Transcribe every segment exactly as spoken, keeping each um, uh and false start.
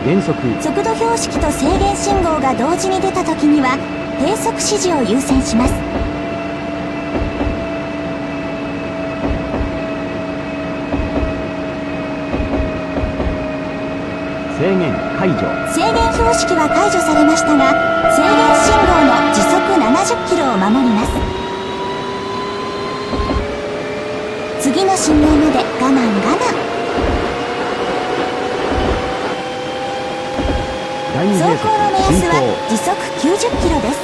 減速。 速度標識と制限信号が同時に出た時には低速指示を優先します。 制限解除。 制限標識は解除されましたが、制限信号の時速ななじゅっキロを守ります。次の信号まで我慢我慢。走行の目安は時速きゅうじゅっキロです。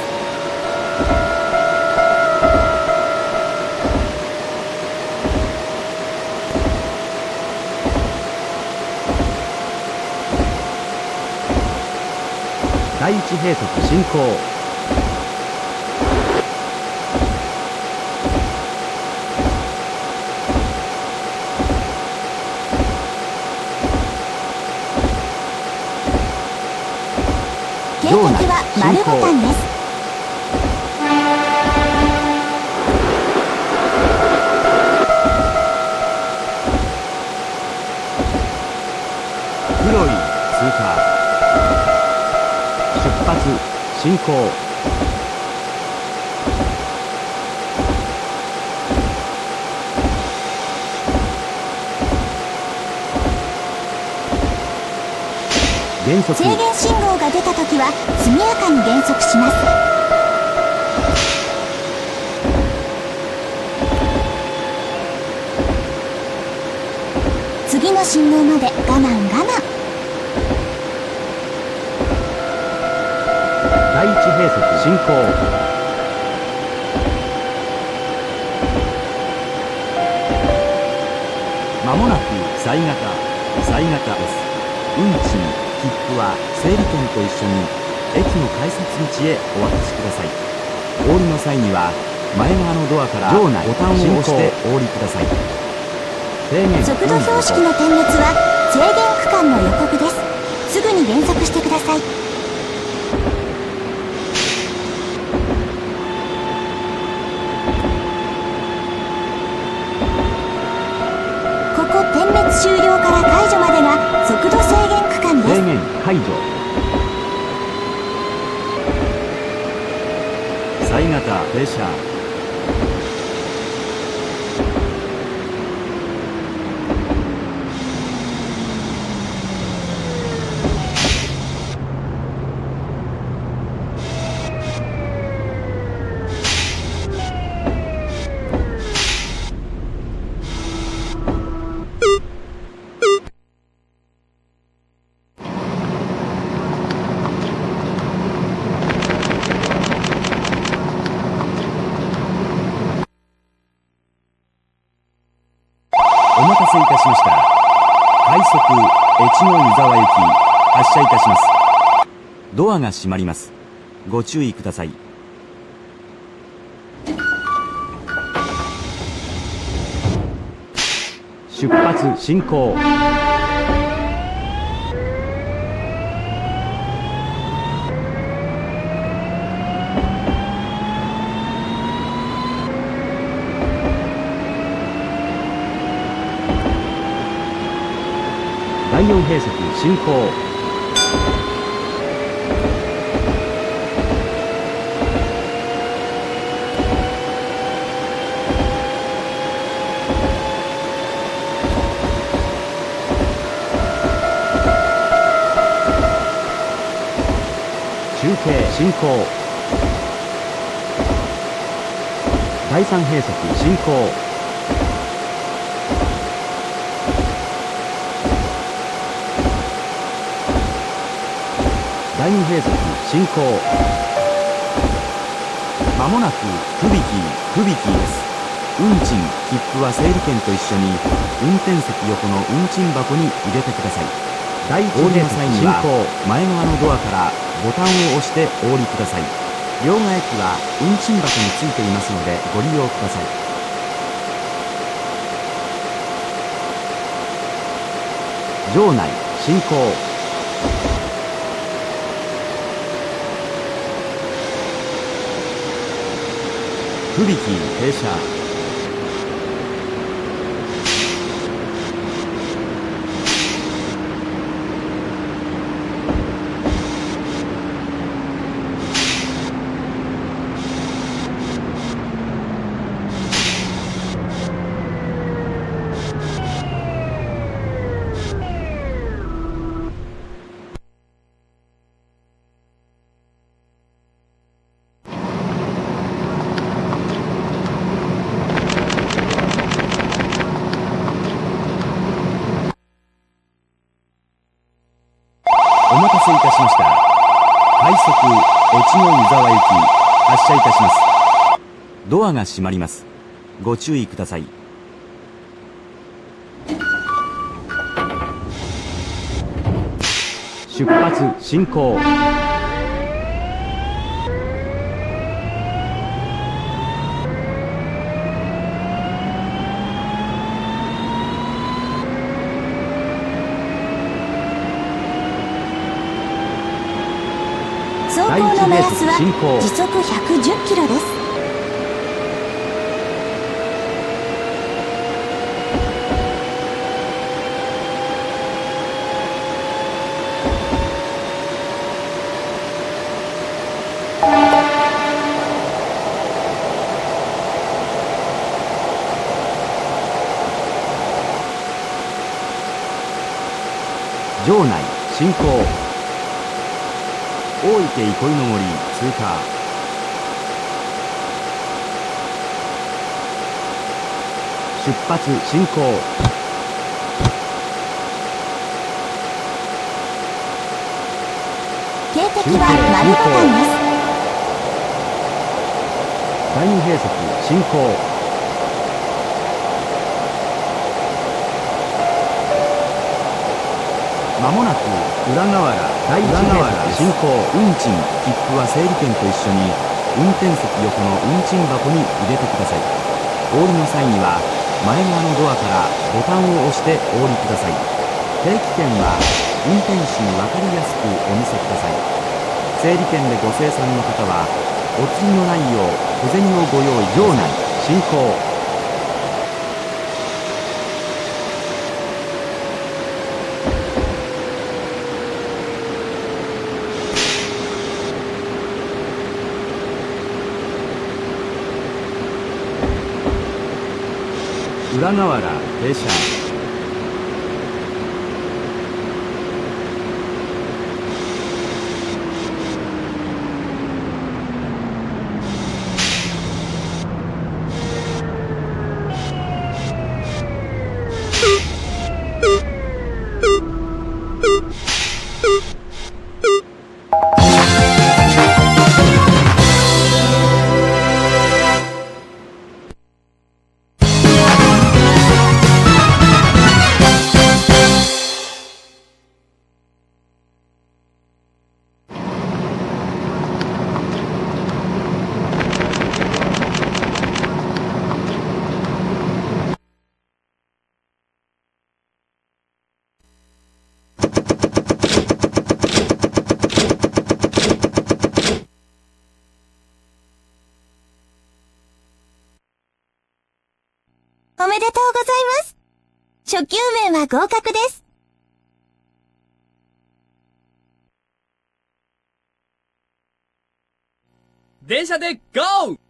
第一閉塞進行。 警告は丸ボタンです。 黒い通過。出発進行。減速。 制限信号が出た時は速やかに減速します。次の信号まで我慢我慢。 第一閉塞進行。まもなく犀型犀型です。運賃切符は整理券と一緒に駅の改札口へお渡しください。お降りの際には前側のドアからボタンを押してお降りください。制限速度標識の点滅は制限区間の予告です。すぐに減速してください。ここ点滅終了から解除までが速度制限区間です。 制限解除。犀型停車。お待たせいたしました。快速越後湯沢行き発車いたします。ドアが閉まります。ご注意ください。出発進行。だいよん閉塞進行。中継進行。だいさん閉塞進行。だいに閉塞進行。まもなく不引き不引きです。運賃切符は整理券と一緒に運転席横の運賃箱に入れてください。だいいち閉塞進行。前側のドアからボタンを押してお降りください。両替機は運賃箱についていますのでご利用ください。場内進行。不引き停車。 せいたしました。快速越後湯沢行き発車いたします。ドアが閉まります。ご注意ください。出発進行。 走行の目安は時速ひゃくじゅっキロです。 場内進行。大池憩いの森通過。出発進行。 警笛は丸ボタンです。 第二閉塞進行。まもなく裏河原第一閉塞進行。運賃切符は整理券と一緒に運転席横の運賃箱に入れてください。お降りの際には前側のドアからボタンを押してお降りください。定期券は運転士に分かりやすくお見せください。整理券でご精算の方はお釣りのないよう小銭をご用意。場内進行。裏河原停車。 おめでとうございます。初級面は合格です。 電車でゴー！